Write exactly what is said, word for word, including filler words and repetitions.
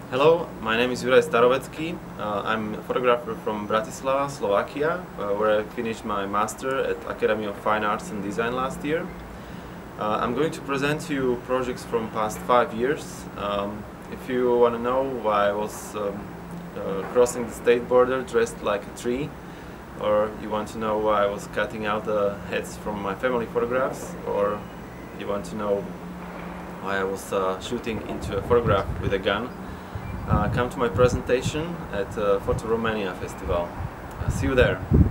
Hello, my name is Juraj Starovecky. Uh, I'm a photographer from Bratislava, Slovakia, uh, where I finished my master at Academy of Fine Arts and Design last year. Uh, I'm going to present to you projects from past five years. Um, if you want to know why I was um, uh, crossing the state border dressed like a tree, or you want to know why I was cutting out the heads from my family photographs, or you want to know why I was uh, shooting into a photograph with a gun, Uh, come to my presentation at uh, Foto Romania festival. Uh, see you there.